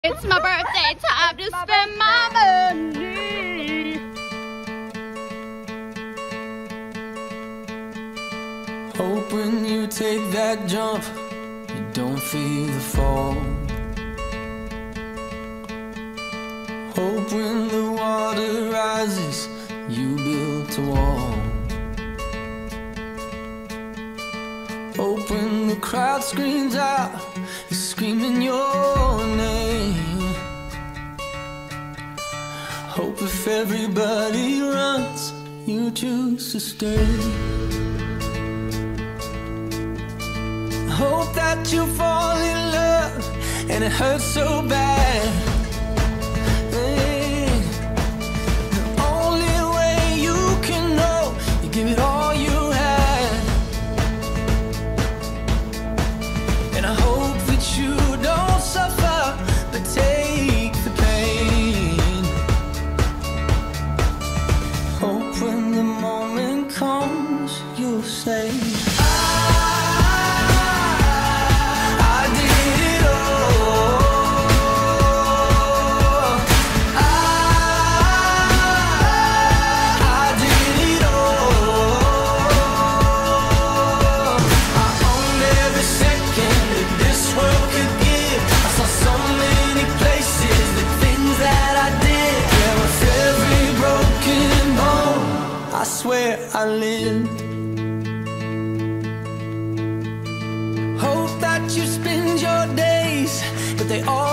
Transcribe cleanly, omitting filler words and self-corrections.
It's my birthday, time to spend my money. Hope when you take that jump, you don't feel the fall. Hope when the water rises, you built a wall. Hope when the crowd screams out, you're screaming your name. Hope if everybody runs, you choose to stay. Hope that you fall in love and it hurts so bad. Hey, the only way you can know, you give it all you had. And I hope that you don't suffer, but take the pain. Hope when the moment comes, you'll say, I swear I lived. Hope that you spend your days, but they all